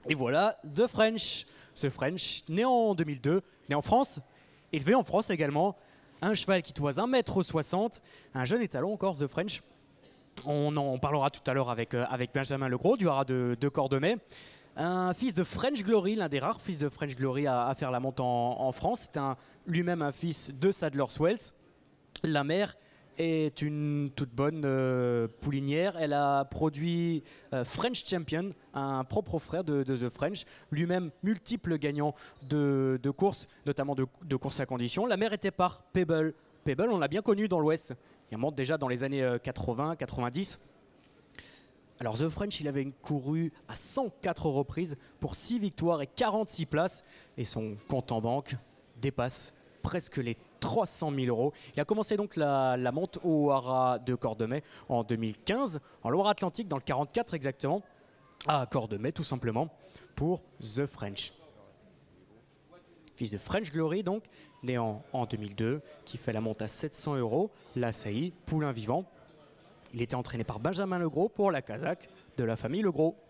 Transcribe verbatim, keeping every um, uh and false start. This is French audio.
Et voilà, The French. The French, né en deux mille deux, né en France, élevé en France également. Un cheval qui toise un mètre soixante, un jeune étalon encore, The French. On en parlera tout à l'heure avec, euh, avec Benjamin Legros, du haras de, de Cordemais. Un fils de French Glory, l'un des rares fils de French Glory à, à faire la monte en, en France. C'est lui-même un fils de Sadler's Wells. La mère est une toute bonne euh, poulinière. Elle a produit euh, French Champion, un propre frère de, de The French, lui-même multiple gagnant de, de courses, notamment de, de courses à conditions. La mère était par Pebble. Pebble, on l'a bien connu dans l'Ouest. Il remonte déjà dans les années quatre-vingts quatre-vingt-dix. Alors The French, il avait couru à cent quatre reprises pour six victoires et quarante-six places. Et son compte en banque dépasse presque les trois cent mille euros. Il a commencé donc la, la monte au haras de Cordemais en deux mille quinze, en Loire-Atlantique, dans le quarante-quatre exactement, à Cordemais tout simplement, pour The French. Fils de French Glory donc, né en, en deux mille deux, qui fait la monte à sept cents euros, la saillie, poulain vivant. Il était entraîné par Benjamin Legros pour la Kazakh de la famille Legros.